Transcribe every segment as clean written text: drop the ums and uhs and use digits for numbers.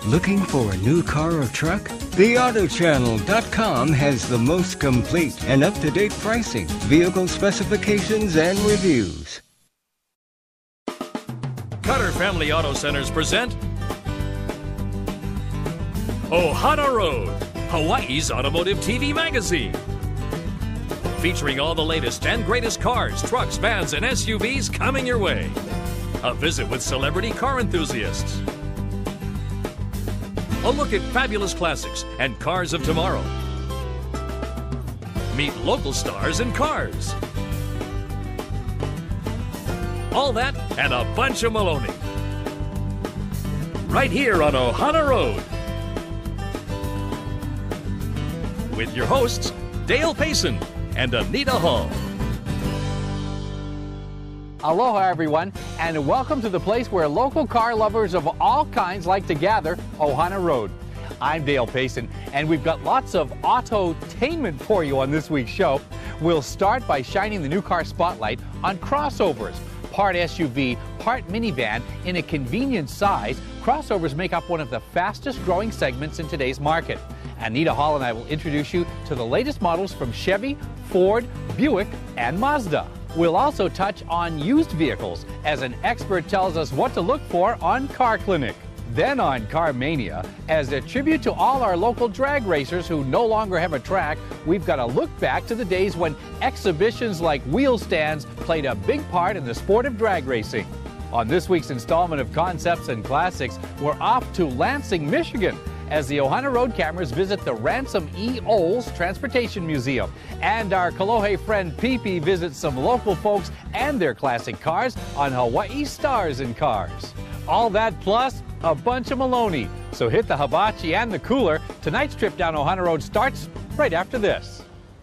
Looking for a new car or truck? TheAutoChannel.com has the most complete and up-to-date pricing, vehicle specifications, and reviews. Cutter Family Auto Centers present OHANA Road, Hawaii's automotive TV magazine. Featuring all the latest and greatest cars, trucks, vans, and SUVs coming your way. A visit with celebrity car enthusiasts. A look at fabulous classics and cars of tomorrow. Meet local stars and cars. All that and a bunch of Maloney. Right here on OHANA Road. With your hosts, Dale Payson and Anita Hall. Aloha everyone, and welcome to the place where local car lovers of all kinds like to gather, OHANA Road. I'm Dale Payson, and we've got lots of autotainment for you on this week's show. We'll start by shining the new car spotlight on crossovers. Part SUV, part minivan, in a convenient size, crossovers make up one of the fastest growing segments in today's market. Anita Hall and I will introduce you to the latest models from Chevy, Ford, Buick, and Mazda. We'll also touch on used vehicles as an expert tells us what to look for on Car Clinic. Then on Car Mania, as a tribute to all our local drag racers who no longer have a track, we've got a look back to the days when exhibitions like wheel stands played a big part in the sport of drag racing. On this week's installment of Concepts and Classics, we're off to Lansing, Michigan, as the OHANA Road cameras visit the Ransom E. Olds Transportation Museum. And our Kalohe friend Pee-Pee visits some local folks and their classic cars on Hawaii Stars and Cars. All that plus a bunch of Maloney. So hit the hibachi and the cooler. Tonight's trip down OHANA Road starts right after this.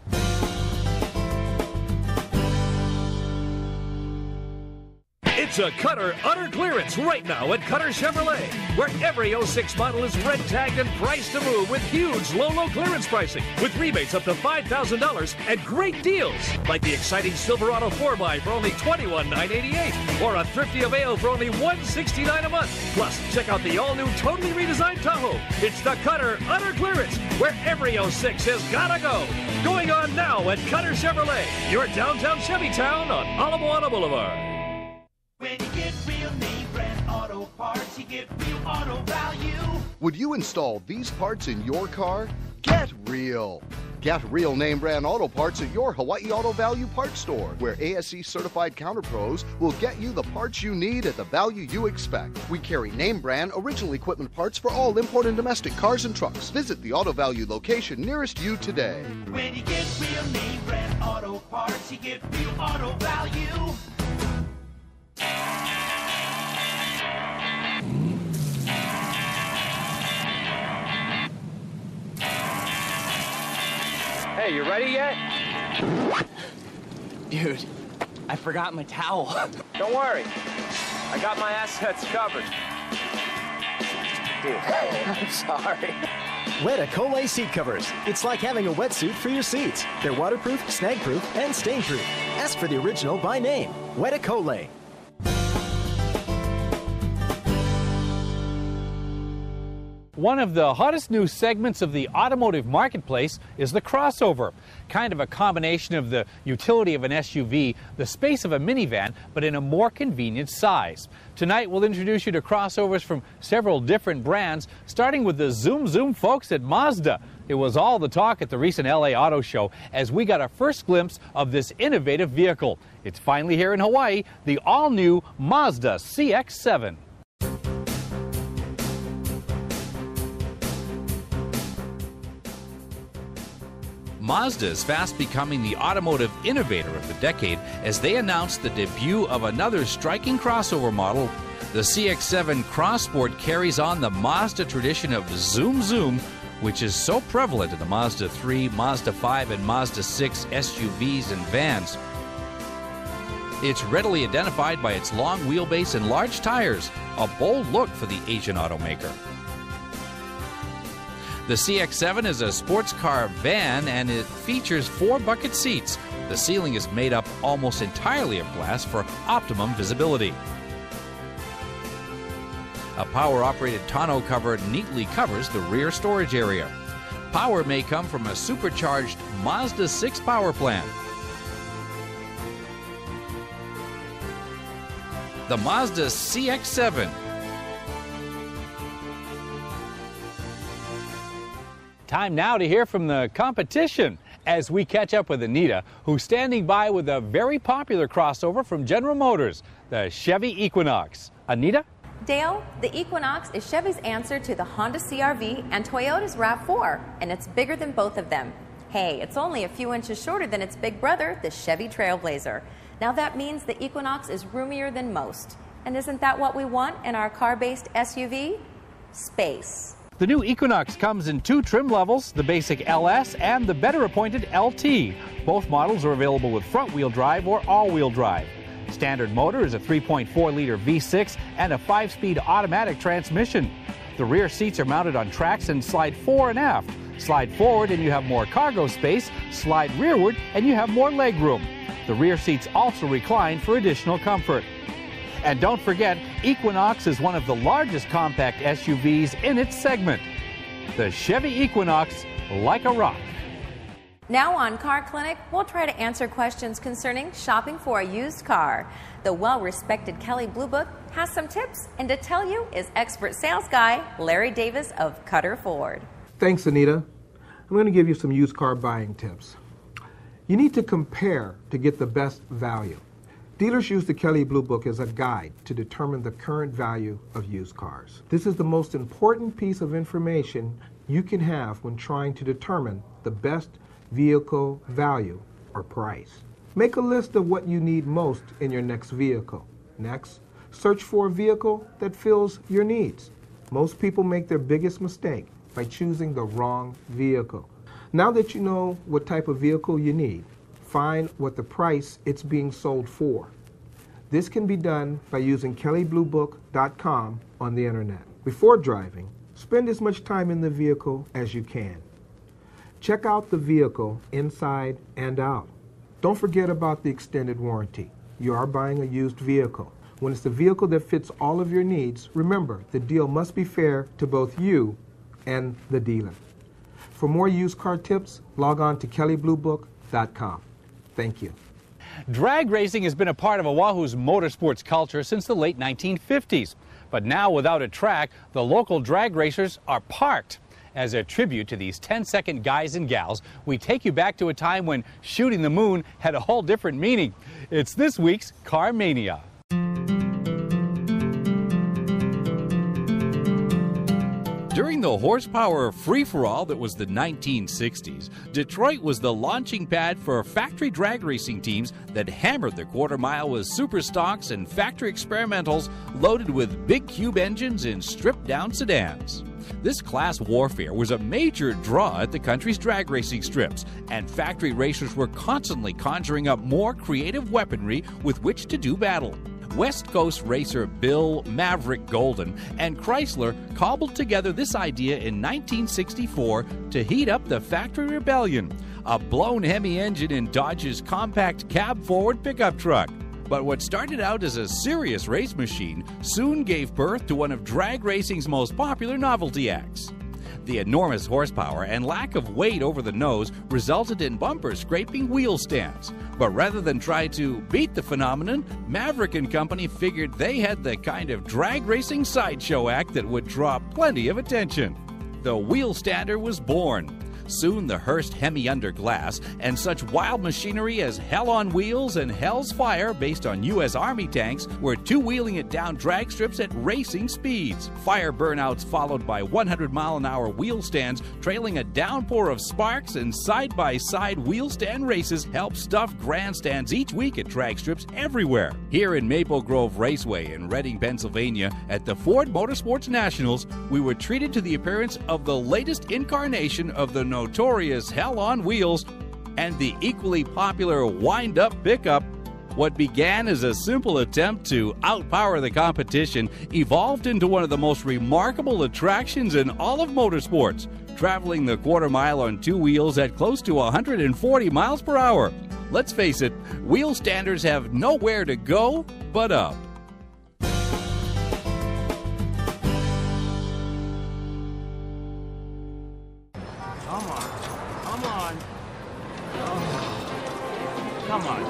It's a Cutter utter clearance right now at Cutter Chevrolet, where every 06 model is red tagged and priced to move with huge low clearance pricing, with rebates up to $5,000 and great deals, like the exciting Silverado 4x for only $21,988, or a thrifty Aveo for only $169 a month. Plus, check out the all-new totally redesigned Tahoe. It's the Cutter utter clearance, where every 06 has gotta go. Going on now at Cutter Chevrolet, your downtown Chevy town on Ala Moana Boulevard. When you get real name brand auto parts, you get real auto value. Would you install these parts in your car? Get real. Get real name brand auto parts at your Hawaii Auto Value Parts Store, where ASE certified counter pros will get you the parts you need at the value you expect. We carry name brand original equipment parts for all import and domestic cars and trucks. Visit the Auto Value location nearest you today. When you get real name brand auto parts, you get real auto value. Hey, you ready yet? Dude, I forgot my towel. Don't worry. I got my assets covered. Dude, I'm sorry. Wet-A-Cole seat covers. It's like having a wetsuit for your seats. They're waterproof, snag-proof, and stain-proof. Ask for the original by name. Wet-A-Cole. One of the hottest new segments of the automotive marketplace is the crossover. Kind of a combination of the utility of an SUV, the space of a minivan, but in a more convenient size. Tonight we'll introduce you to crossovers from several different brands, starting with the Zoom folks at Mazda. It was all the talk at the recent LA Auto Show as we got a first glimpse of this innovative vehicle. It's finally here in Hawaii, the all-new Mazda CX-7. Mazda is fast becoming the automotive innovator of the decade as they announced the debut of another striking crossover model. The CX-7 Crossport carries on the Mazda tradition of Zoom, which is so prevalent in the Mazda 3, Mazda 5, and Mazda 6 SUVs and vans. It's readily identified by its long wheelbase and large tires, a bold look for the Asian automaker. The CX-7 is a sports car van and it features 4 bucket seats. The ceiling is made up almost entirely of glass for optimum visibility. A power-operated tonneau cover neatly covers the rear storage area. Power may come from a supercharged Mazda 6 power plant. The Mazda CX-7. Time now to hear from the competition as we catch up with Anita, who's standing by with a very popular crossover from General Motors, the Chevy Equinox. Anita? Dale, the Equinox is Chevy's answer to the Honda CR-V and Toyota's RAV4, and it's bigger than both of them. Hey, it's only a few inches shorter than its big brother, the Chevy Trailblazer. Now that means the Equinox is roomier than most. And isn't that what we want in our car-based SUV? Space. The new Equinox comes in 2 trim levels, the basic LS and the better appointed LT. Both models are available with front-wheel drive or all-wheel drive. Standard motor is a 3.4-liter V6 and a 5-speed automatic transmission. The rear seats are mounted on tracks and slide fore and aft. Slide forward and you have more cargo space. Slide rearward and you have more leg room. The rear seats also recline for additional comfort. And don't forget, Equinox is one of the largest compact SUVs in its segment. The Chevy Equinox, like a rock. Now on Car Clinic, we'll try to answer questions concerning shopping for a used car. The well-respected Kelley Blue Book has some tips, and to tell you is expert sales guy Larry Davis of Cutter Ford. Thanks, Anita. I'm going to give you some used car buying tips. You need to compare to get the best value. Dealers use the Kelley Blue Book as a guide to determine the current value of used cars. This is the most important piece of information you can have when trying to determine the best vehicle value or price. Make a list of what you need most in your next vehicle. Next, search for a vehicle that fills your needs. Most people make their biggest mistake by choosing the wrong vehicle. Now that you know what type of vehicle you need, find what the price it's being sold for. This can be done by using KelleyBlueBook.com on the internet. Before driving, spend as much time in the vehicle as you can. Check out the vehicle inside and out. Don't forget about the extended warranty. You are buying a used vehicle. When it's the vehicle that fits all of your needs, remember, the deal must be fair to both you and the dealer. For more used car tips, log on to KelleyBlueBook.com. Thank you. Drag racing has been a part of Oahu's motorsports culture since the late 1950s. But now, without a track, the local drag racers are parked. As a tribute to these 10-second guys and gals, we take you back to a time when shooting the moon had a whole different meaning. It's this week's Car Mania. During the horsepower free-for-all that was the 1960s, Detroit was the launching pad for factory drag racing teams that hammered the quarter mile with super stocks and factory experimentals loaded with big cube engines in stripped-down sedans. This class warfare was a major draw at the country's drag racing strips, and factory racers were constantly conjuring up more creative weaponry with which to do battle. West Coast racer Bill Maverick Golden and Chrysler cobbled together this idea in 1964 to heat up the factory rebellion, a blown Hemi engine in Dodge's compact cab-forward pickup truck. But what started out as a serious race machine soon gave birth to one of drag racing's most popular novelty acts. The enormous horsepower and lack of weight over the nose resulted in bumper scraping wheel stands. But rather than try to beat the phenomenon, Maverick and Company figured they had the kind of drag racing sideshow act that would draw plenty of attention. The wheel stander was born. Soon the Hearst Hemi under glass and such wild machinery as Hell on Wheels and Hell's Fire, based on U.S. Army tanks, were two-wheeling it down drag strips at racing speeds. Fire burnouts followed by 100-mile-an-hour wheel stands trailing a downpour of sparks, and side-by-side wheel stand races helped stuff grandstands each week at drag strips everywhere. Here in Maple Grove Raceway in Reading, Pennsylvania, at the Ford Motorsports Nationals, we were treated to the appearance of the latest incarnation of the notorious Hell on Wheels and the equally popular wind-up pickup. What began as a simple attempt to outpower the competition evolved into one of the most remarkable attractions in all of motorsports, traveling the quarter mile on two wheels at close to 140 miles per hour. Let's face it, wheel standers have nowhere to go but up. Come on. Come on. Oh. Come on.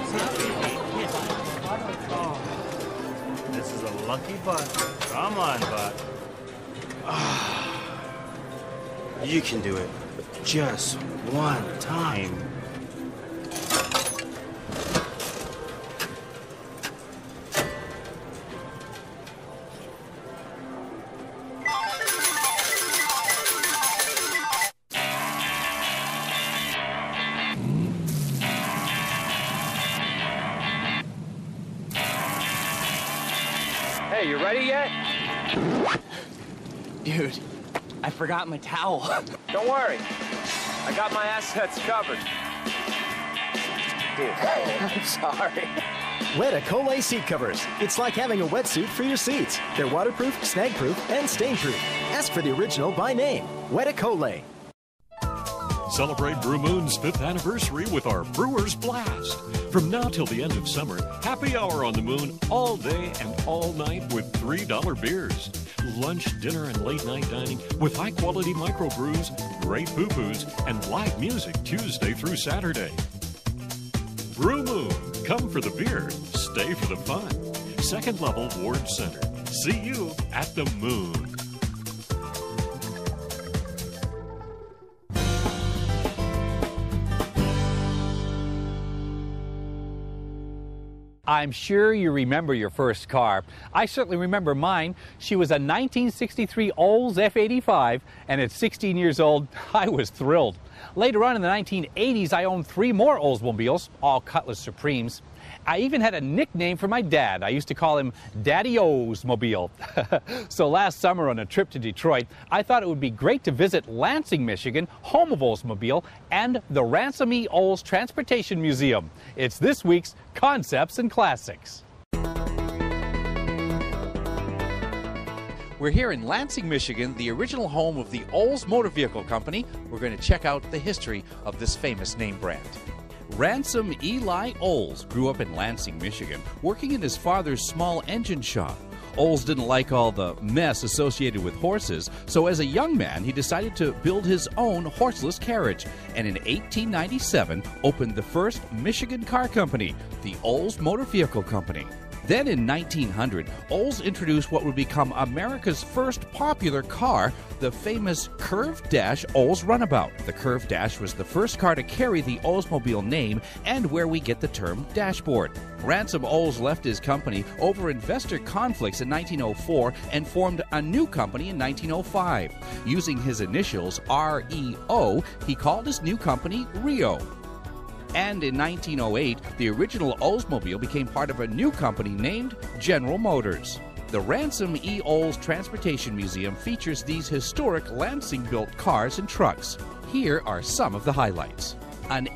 Oh. This is a lucky butt. Come on, butt. You can do it. Just one time. Hey, you ready yet? Dude, I forgot my towel. Don't worry. I got my assets covered. I'm sorry. OHANA seat covers. It's like having a wetsuit for your seats. They're waterproof, snag-proof, and stain-proof. Ask for the original by name. OHANA. Celebrate Brew Moon's 5th anniversary with our Brewers Blast. From now till the end of summer, happy hour on the Moon all day and all night with $3 beers. Lunch, dinner, and late night dining with high-quality microbrews, great poo-poos, and live music Tuesday through Saturday. Brew Moon. Come for the beer, stay for the fun. Second level Ward Center. See you at the Moon. I'm sure you remember your first car. I certainly remember mine. She was a 1963 Olds F85, and at 16 years old, I was thrilled. Later on in the 1980s, I owned 3 more Oldsmobiles, all Cutlass Supremes. I even had a nickname for my dad. I used to call him Daddy Oldsmobile. So last summer on a trip to Detroit, I thought it would be great to visit Lansing, Michigan, home of Oldsmobile, and the Ransom E. Olds Transportation Museum. It's this week's Concepts and Classics. We're here in Lansing, Michigan, the original home of the Olds Motor Vehicle Company. We're going to check out the history of this famous name brand. Ransom Eli Olds grew up in Lansing, Michigan, working in his father's small engine shop. Olds didn't like all the mess associated with horses, so as a young man, he decided to build his own horseless carriage, and in 1897 opened the first Michigan car company, the Olds Motor Vehicle Company. Then in 1900, Olds introduced what would become America's first popular car, the famous Curved Dash Olds Runabout. The Curved Dash was the first car to carry the Oldsmobile name and where we get the term dashboard. Ransom Olds left his company over investor conflicts in 1904 and formed a new company in 1905. Using his initials REO, he called his new company Rio. And in 1908, the original Oldsmobile became part of a new company named General Motors. The Ransom E. Olds Transportation Museum features these historic Lansing-built cars and trucks. Here are some of the highlights. An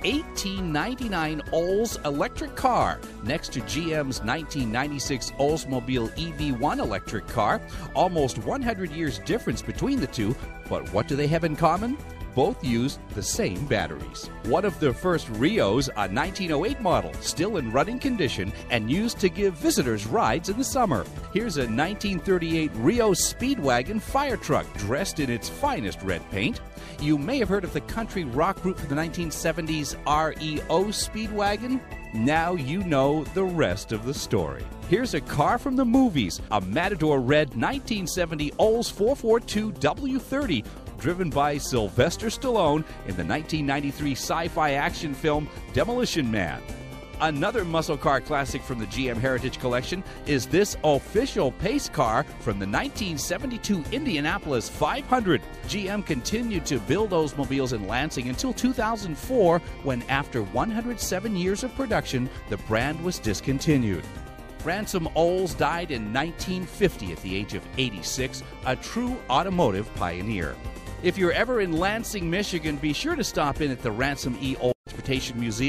1899 Olds electric car next to GM's 1996 Oldsmobile EV1 electric car. Almost 100 years difference between the two, but what do they have in common? Both used the same batteries. One of the first Rios, a 1908 model, still in running condition and used to give visitors rides in the summer. Here's a 1938 Rio Speedwagon fire truck dressed in its finest red paint. You may have heard of the country rock group from the 1970s REO Speedwagon. Now you know the rest of the story. Here's a car from the movies, a Matador Red 1970 Olds 442 W30, driven by Sylvester Stallone in the 1993 sci-fi action film Demolition Man. Another muscle car classic from the GM Heritage Collection is this official pace car from the 1972 Indianapolis 500. GM continued to build Oldsmobiles in Lansing until 2004, when after 107 years of production, the brand was discontinued. Ransom Olds died in 1950 at the age of 86, a true automotive pioneer. If you're ever in Lansing, Michigan, be sure to stop in at the Ransom E. Olds Transportation Museum.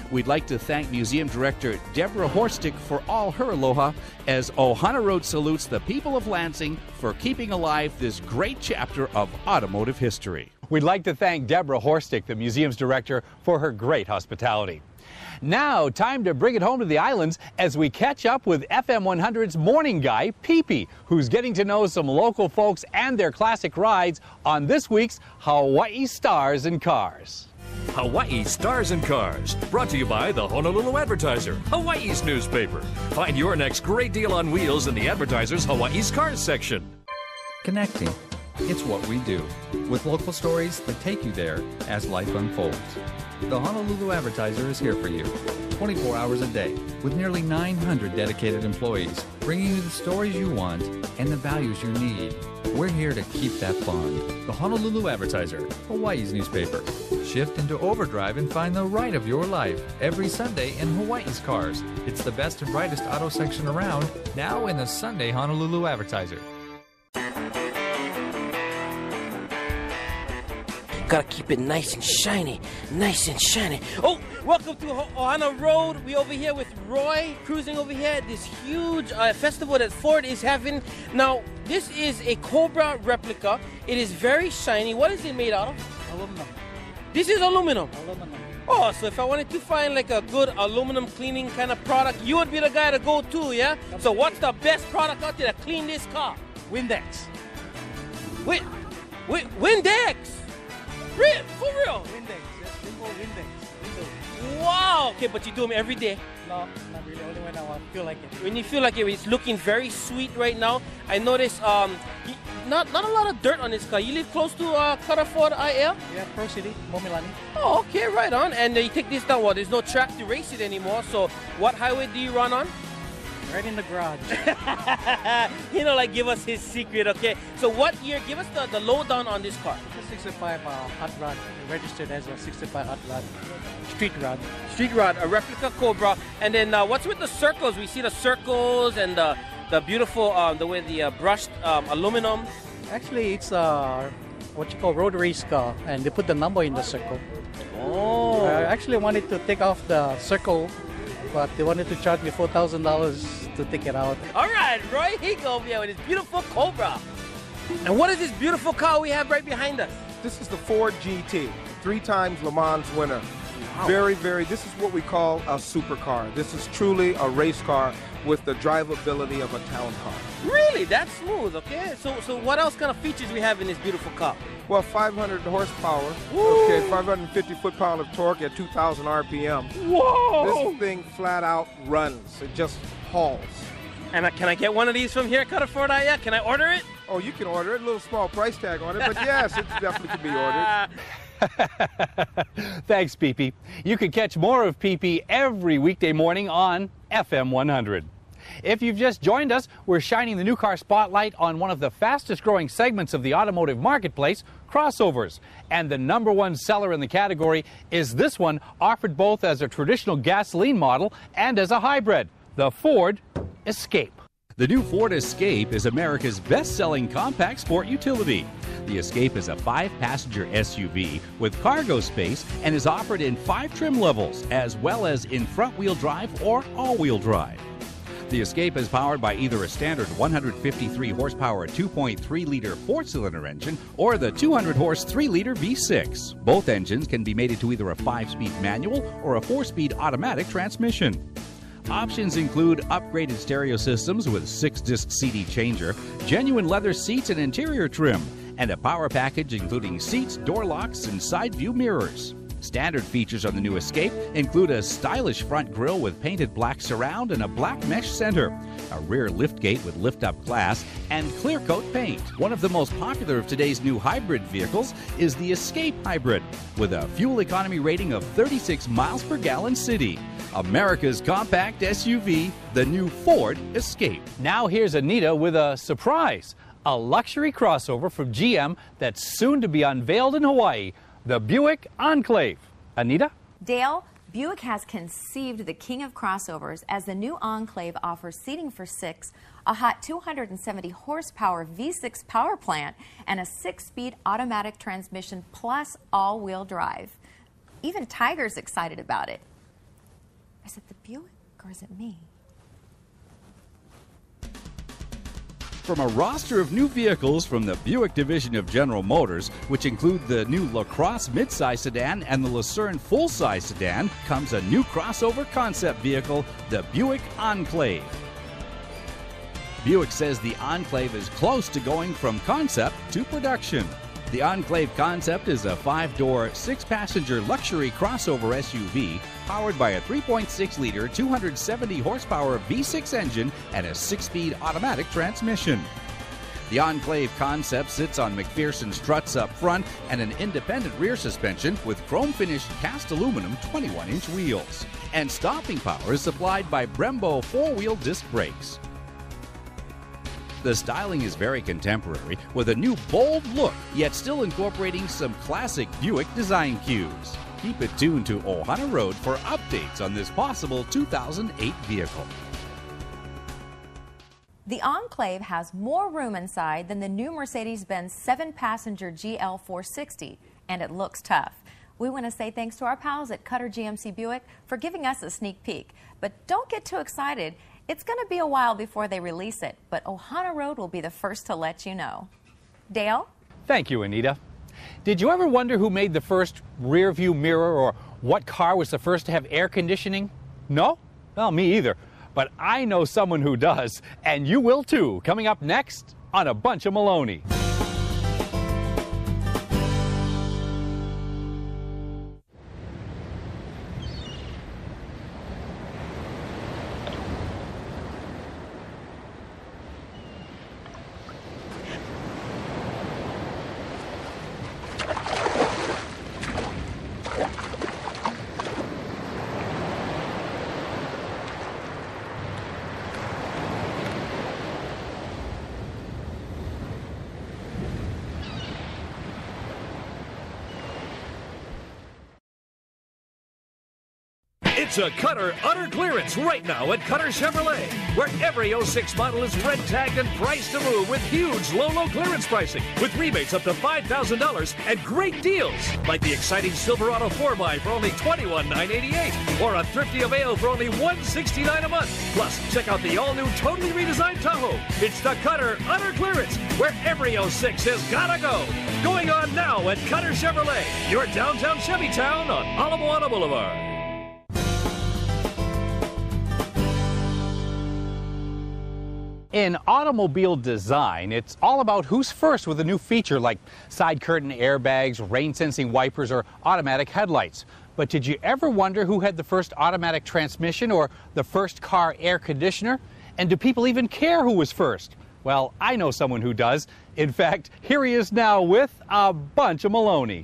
We'd like to thank Museum Director Deborah Horstick for all her aloha, as OHANA Road salutes the people of Lansing for keeping alive this great chapter of automotive history. We'd like to thank Deborah Horstick, the museum's director, for her great hospitality. Now, time to bring it home to the islands as we catch up with FM 100's morning guy, Pee-Pee, who's getting to know some local folks and their classic rides on this week's Hawaii Stars and Cars. Hawaii Stars and Cars, brought to you by the Honolulu Advertiser, Hawaii's newspaper. Find your next great deal on wheels in the Advertiser's Hawaii's Cars section. Connecting. It's what we do, with local stories that take you there as life unfolds. The Honolulu Advertiser is here for you, 24 hours a day, with nearly 900 dedicated employees, bringing you the stories you want and the values you need. We're here to keep that bond. The Honolulu Advertiser, Hawaii's newspaper. Shift into overdrive and find the ride of your life every Sunday in Hawaii's Cars. It's the best and brightest auto section around, now in the Sunday Honolulu Advertiser. Gotta keep it nice and shiny, nice and shiny. Oh, welcome to OHANA Road. We over here with Roy, cruising over here at this huge festival that Ford is having. Now, this is a Cobra replica. It is very shiny. What is it made out of? Aluminum. This is aluminum? Aluminum. Oh, so if I wanted to find like a good aluminum cleaning kind of product, you would be the guy to go to, yeah? Absolutely. So what's the best product out there to clean this car? Windex. Wait, Windex? Real? For real? Windex. Yes, simple Windex. Wow. Okay, but you do them every day? No, not really. Only when I feel like it. When you feel like it, it's looking very sweet right now. I noticed not a lot of dirt on this car. You live close to Carrefour IL? Yeah, Pro City, Momilani. Oh, okay, right on. And you take this down. Well, there's no track to race it anymore. So what highway do you run on? Right in the garage. You know, like give us his secret, okay? So what year? Give us the lowdown on this car. It's a 65 hot rod. Registered as a 65 hot rod. Street rod. Street rod, a replica Cobra. And then what's with the circles? We see the circles and the beautiful, the way the brushed aluminum. Actually, it's what you call road race car, and they put the number in the circle. Oh. I actually wanted to take off the circle, but they wanted to charge me $4,000 to take it out. All right, Roy, here you go here with his beautiful Cobra. And what is this beautiful car we have right behind us? This is the Ford GT, 3 times Le Mans winner. Wow. This is what we call a supercar. This is truly a race car with the drivability of a town car. Really? That's smooth, okay? So what else kind of features we have in this beautiful car? Well, 500 horsepower, Woo! okay, 550 foot-pound of torque at 2,000 RPM. Whoa! This thing flat out runs. It just hauls. And can I get one of these from here, Carrefour IL? Can I order it? Oh, you can order it. A little small price tag on it, but yes, it definitely can be ordered. Thanks, Pee-Pee. You can catch more of Pee-Pee every weekday morning on FM 100. If you've just joined us, we're shining the new car spotlight on one of the fastest growing segments of the automotive marketplace, crossovers. And the #1 seller in the category is this one, offered both as a traditional gasoline model and as a hybrid, the Ford Escape. The new Ford Escape is America's best-selling compact sport utility. The Escape is a 5-passenger SUV with cargo space and is offered in 5 trim levels, as well as in front-wheel drive or all-wheel drive. The Escape is powered by either a standard 153 horsepower 2.3-liter 4-cylinder engine or the 200-horse 3-liter V6. Both engines can be mated to either a 5-speed manual or a 4-speed automatic transmission. Options include upgraded stereo systems with 6-disc CD changer, genuine leather seats and interior trim, and a power package including seats, door locks, and side view mirrors. Standard features on the new Escape include a stylish front grille with painted black surround and a black mesh center, a rear liftgate with lift-up glass, and clear coat paint. One of the most popular of today's new hybrid vehicles is the Escape Hybrid, with a fuel economy rating of 36 miles per gallon city. America's compact SUV, the new Ford Escape. Now here's Anita with a surprise, a luxury crossover from GM that's soon to be unveiled in Hawaii, the Buick Enclave. Anita? Dale, Buick has conceived the king of crossovers as the new Enclave offers seating for 6, a hot 270 horsepower V6 power plant, and a 6-speed automatic transmission plus all-wheel drive. Even Tiger's excited about it. Is it the Buick or is it me? From a roster of new vehicles from the Buick division of General Motors, which include the new LaCrosse midsize sedan and the Lucerne full-size sedan, comes a new crossover concept vehicle, the Buick Enclave. Buick says the Enclave is close to going from concept to production. The Enclave concept is a 5-door, 6-passenger luxury crossover SUV powered by a 3.6-liter, 270-horsepower V6 engine and a 6-speed automatic transmission. The Enclave concept sits on McPherson struts up front and an independent rear suspension with chrome-finished cast aluminum 21-inch wheels. And stopping power is supplied by Brembo 4-wheel disc brakes. The styling is very contemporary, with a new bold look, yet still incorporating some classic Buick design cues. Keep it tuned to OHANA Road for updates on this possible 2008 vehicle. The Enclave has more room inside than the new Mercedes-Benz 7-passenger GL 460, and it looks tough. We want to say thanks to our pals at Cutter GMC Buick for giving us a sneak peek. But don't get too excited. It's going to be a while before they release it, but OHANA Road will be the first to let you know. Dale? Thank you, Anita. Did you ever wonder who made the first rear view mirror or what car was the first to have air conditioning? No? Well, me either. But I know someone who does, and you will too, coming up next on A Bunch of Maloney. It's a Cutter utter clearance right now at Cutter Chevrolet, where every 06 model is red tagged and priced to move with huge low clearance pricing, with rebates up to $5,000 and great deals, like the exciting Silverado 4x for only $21,988, or a thrifty Avail for only $169 a month. Plus, check out the all-new, totally redesigned Tahoe. It's the Cutter utter clearance, where every 06 has gotta go. Going on now at Cutter Chevrolet, your downtown Chevy town on Ala Moana Boulevard. In automobile design, it's all about who's first with a new feature like side curtain airbags, rain-sensing wipers, or automatic headlights. But did you ever wonder who had the first automatic transmission or the first car air conditioner? And do people even care who was first? Well, I know someone who does. In fact, here he is now with A Bunch of Maloney.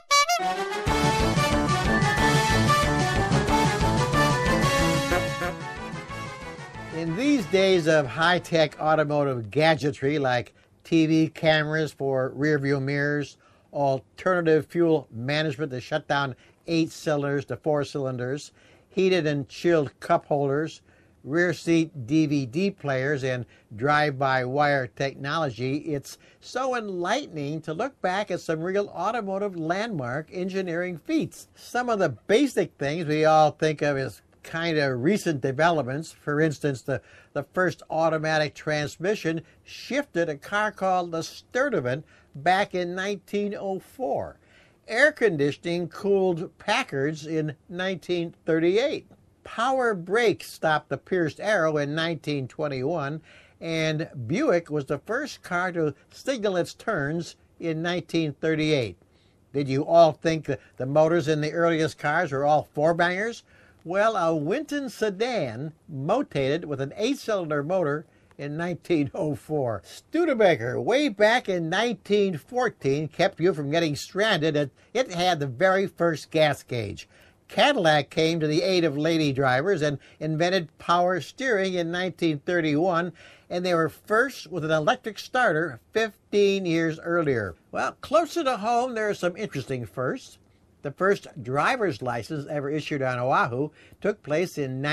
In these days of high-tech automotive gadgetry like TV cameras for rear-view mirrors, alternative fuel management to shut down 8 cylinders to 4 cylinders, heated and chilled cup holders, rear seat DVD players, and drive-by-wire technology, it's so enlightening to look back at some real automotive landmark engineering feats. Some of the basic things we all think of as kind of recent developments. For instance, the first automatic transmission shifted a car called the Sturdivant back in 1904. Air conditioning cooled Packards in 1938. Power brakes stopped the Pierced Arrow in 1921, and Buick was the first car to signal its turns in 1938. Did you all think that the motors in the earliest cars were all four-bangers? Well, a Winton sedan motated with an 8-cylinder motor in 1904. Studebaker, way back in 1914, kept you from getting stranded. It had the very first gas gauge. Cadillac came to the aid of lady drivers and invented power steering in 1931, and they were first with an electric starter 15 years earlier. Well, closer to home, there are some interesting firsts. The first driver's license ever issued on Oahu took place in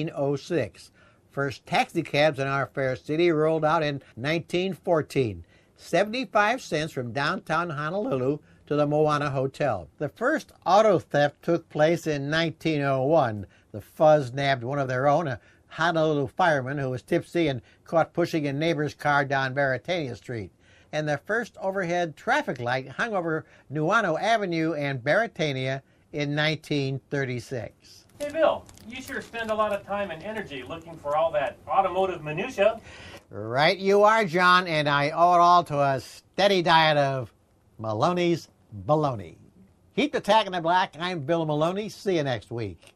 1906. First taxicabs in our fair city rolled out in 1914. 75 cents from downtown Honolulu to the Moana Hotel. The first auto theft took place in 1901. The Fuzz nabbed one of their own, a Honolulu fireman who was tipsy and caught pushing a neighbor's car down Baratania Street. And the first overhead traffic light hung over Nuano Avenue and Baratania in 1936. Hey, Bill, you sure spend a lot of time and energy looking for all that automotive minutia. Right you are, John, and I owe it all to a steady diet of Maloney's Baloney. Keep the tack in the black. I'm Bill Maloney. See you next week.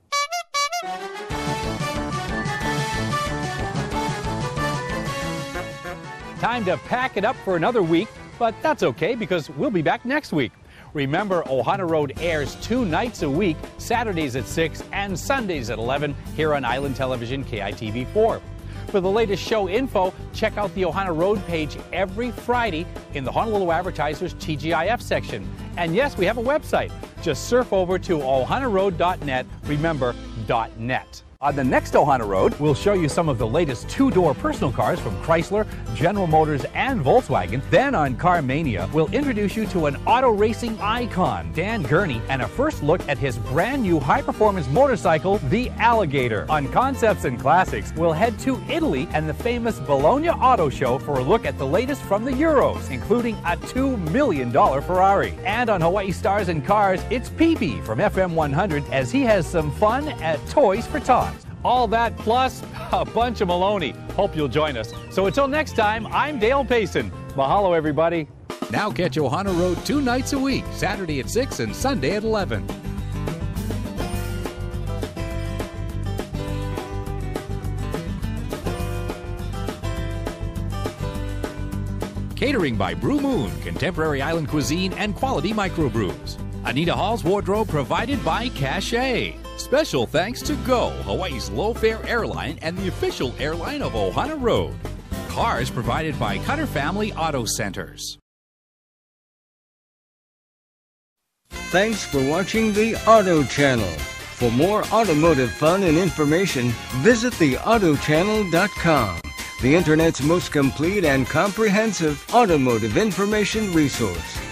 Time to pack it up for another week, but that's okay because we'll be back next week. Remember, OHANA Road airs 2 nights a week, Saturdays at 6 and Sundays at 11 here on Island Television KITV4. For the latest show info, check out the OHANA Road page every Friday in the Honolulu Advertiser's TGIF section. And yes, we have a website. Just surf over to ohanaroad.net. Remember, .net. On the next OHANA Road, we'll show you some of the latest 2-door personal cars from Chrysler, General Motors, and Volkswagen. Then on Car Mania, we'll introduce you to an auto racing icon, Dan Gurney, and a first look at his brand new high-performance motorcycle, the Alligator. On Concepts and Classics, we'll head to Italy and the famous Bologna Auto Show for a look at the latest from the Euros, including a $2 million Ferrari. And on Hawaii Stars and Cars, it's Pee-Pee from FM 100 as he has some fun at Toys for Tots. All that plus a bunch of Maloney. Hope you'll join us. So until next time, I'm Dale Payson. Mahalo, everybody. Now catch OHANA Road 2 nights a week, Saturday at 6 and Sunday at 11. Catering by Brew Moon, contemporary island cuisine and quality microbrews. Anita Hall's wardrobe provided by Cache. Special thanks to Go, Hawaii's low-fare airline and the official airline of OHANA Road. Cars provided by Cutter Family Auto Centers. Thanks for watching the Auto Channel. For more automotive fun and information, visit theautochannel.com, the Internet's most complete and comprehensive automotive information resource.